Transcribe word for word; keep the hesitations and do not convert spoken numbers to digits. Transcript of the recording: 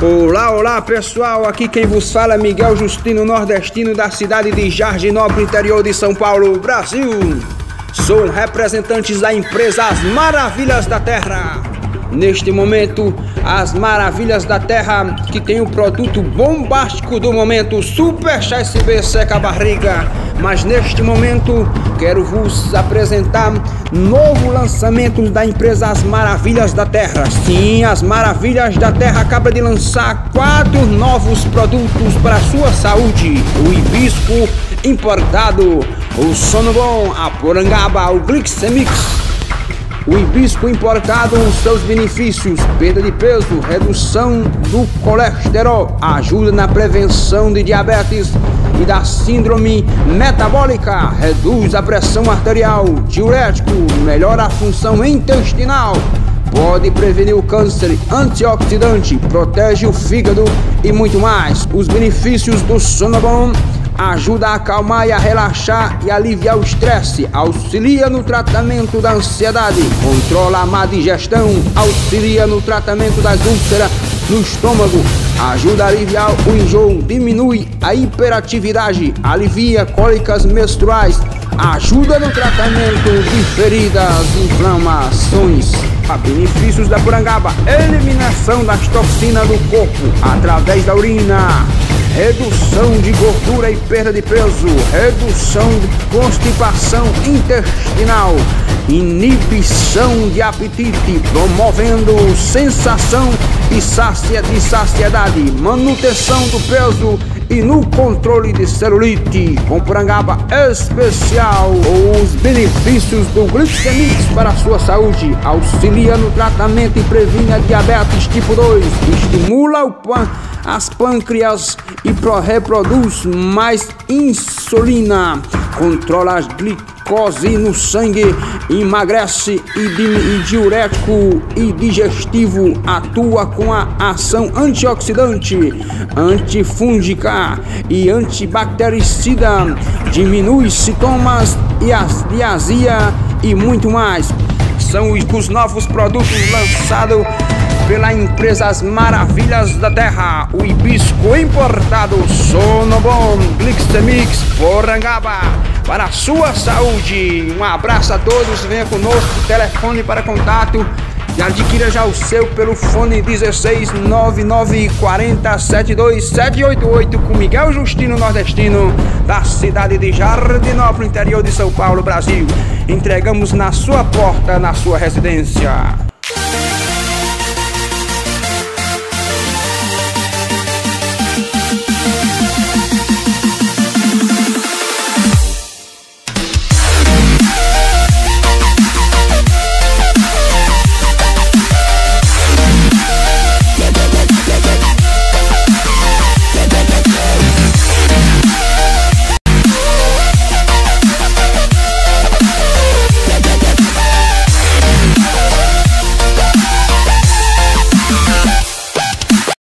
Olá, olá pessoal, aqui quem vos fala é Miguel Justino, nordestino da cidade de Jardinópolis, interior de São Paulo, Brasil. Sou um representante da empresa As Maravilhas da Terra. Neste momento, As Maravilhas da Terra, que tem o produto bombástico do momento, Super Chá S B Seca Barriga. Mas neste momento, quero vos apresentar novo lançamento da empresa As Maravilhas da Terra. Sim, As Maravilhas da Terra acaba de lançar quatro novos produtos para a sua saúde. O hibisco importado, o sono bom, a porangaba, o Glicemix. O hibisco importado, os seus benefícios: perda de peso, redução do colesterol, ajuda na prevenção de diabetes e da síndrome metabólica, reduz a pressão arterial, diurético, melhora a função intestinal, pode prevenir o câncer, antioxidante, protege o fígado e muito mais. Os benefícios do sono bom: ajuda a acalmar e a relaxar e aliviar o estresse, auxilia no tratamento da ansiedade, controla a má digestão, auxilia no tratamento das úlceras no estômago, ajuda a aliviar o enjoo, diminui a hiperatividade, alivia cólicas menstruais, ajuda no tratamento de feridas, inflamações. A benefícios da porangaba: eliminação das toxinas do corpo através da urina, redução de gordura e perda de peso, redução de constipação intestinal, inibição de apetite, promovendo sensação de saciedade, manutenção do peso e no controle de celulite. Com porangaba especial, os benefícios do Glicemix para a sua saúde: auxilia no tratamento e previne a diabetes tipo dois, estimula o pan as pâncreas e reproduz mais insulina, controla as glicose no sangue, emagrece e, e diurético e digestivo, atua com a ação antioxidante, antifúngica e antibactericida, diminui sintomas de azia e muito mais. São os novos produtos lançados pela empresa As Maravilhas da Terra: o hibisco importado, sono bom, Glicemix, porangaba, para a sua saúde. Um abraço a todos, venha conosco, telefone para contato e adquira já o seu pelo fone dezesseis nove nove quatro zero sete dois sete oito oito, com Miguel Justino, nordestino da cidade de Jardinópolis, interior de São Paulo, Brasil. Entregamos na sua porta, na sua residência.